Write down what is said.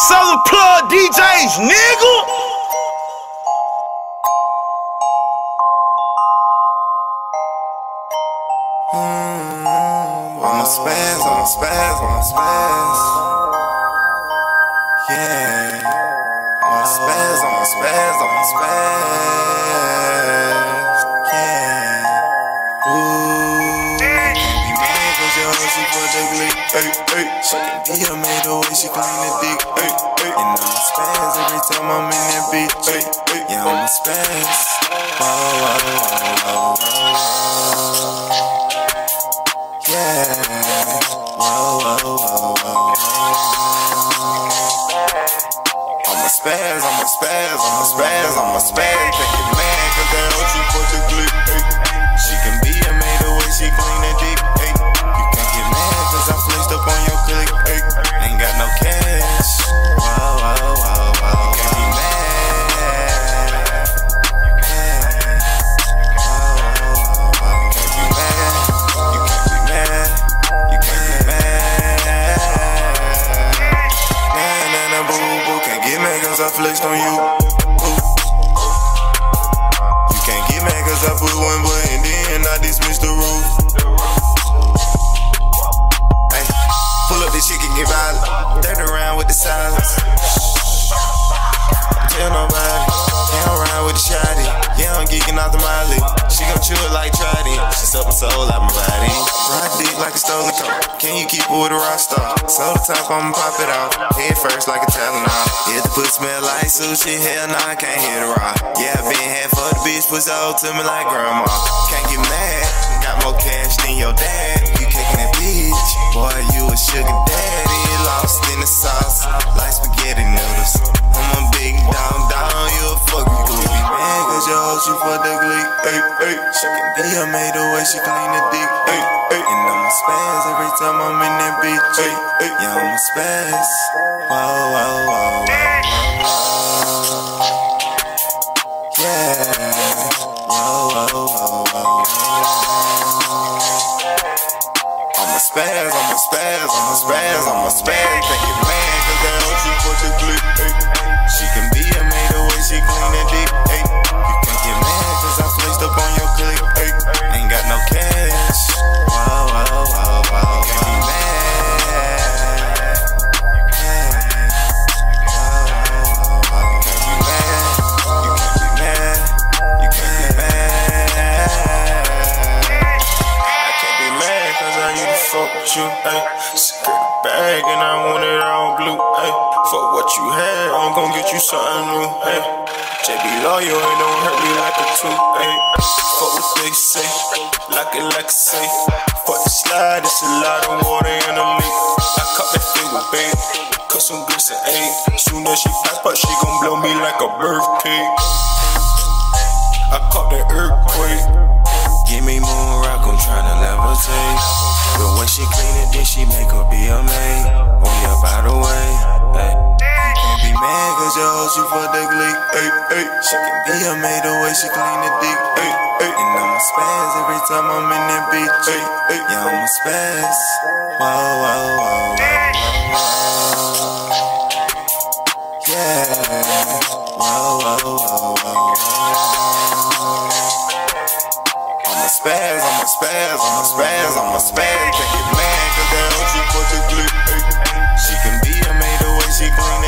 Southern Plug DJs, nigga. I'ma spaz. Yeah. I'ma spaz. Yeah. Ooh. Can't be mad cause your hoe, she for the glick. She can be a maid the way she clean the dick. And I'ma spaz every time I'm in that bitch. Yeah, I'ma spaz. Whoa. Yeah. Whoa. I'ma spaz. Can't get mad cause that hoe, she for the glick. She can be a maid the way she clean the dick. You can't get mad cause I flexed up on your click. Ain't got no cash. Whoa. Can't be mad. You can't be mad. Nah, boo. Can't get mad cause I flexed on you. You can't get mad cause I put one button in, I dismiss the rule. Hey, pull up this shit can get violent. Turn around with the silence. Tell nobody, yeah, I'm riding with the shotty. Yeah, I'm geeking out the molly. She gon' chew it like Trident. She suck my soul out my body. Ride dick like a stolen car. Can you keep it with a rock star? So the top, I'ma pop it off. Head first like a Tylenol. Yeah, the pussy smell like sushi. Hell nah, I can't hit a rock. Yeah, I been half for the bitch, pussy old to me like grandma. Can't get mad, got more cash than your dad. You kicking that bitch, boy, you a sugar daddy. Lost in the sauce, like spaghetti noodles. I'm a big dog, you a fucking goofy man. Cause your hoe, she for the glick. She can be a maid the way she clean the dick. And I'ma spaz every time I'm in that bitch. Yeah, I'ma spaz. Whoa. Yeah. Whoa. I'ma spaz. Can't get mad cause that hoe, she for the glick. She can be a maid the way she clean the dick. You can't get mad cause I flexed up on your click. Ain't got no cash. Whoa. Can't be mad. You can't be mad. I can't be mad cause I used to fuck with you. Secret bag and I want it all blue. Fuck what you had, I'm gon' get you something new. JB loyal, it don't hurt me like a tooth. Fuck what they say, lock it like a safe. Fuck the slide, it's a lot of water in a leak. I caught that thing with bait, cut some grits and ate. Soon as she pop up, she gon' blow me like a birthday. I caught that earthquake. Give me moon rock, I'm tryna levitate. The way she clean it, then she make her be a maid. Oh yeah, by the way, you can't be mad cause your hoe, she for the glick. She can be a maid the way she clean the dick. And I'ma spaz every time I'm in that bitch. Yeah, I'ma spaz. Whoa. Yeah. Whoa. I'ma spaz. Can't get mad cause that hoe, she for the glick. She can be a maid the way she clean it.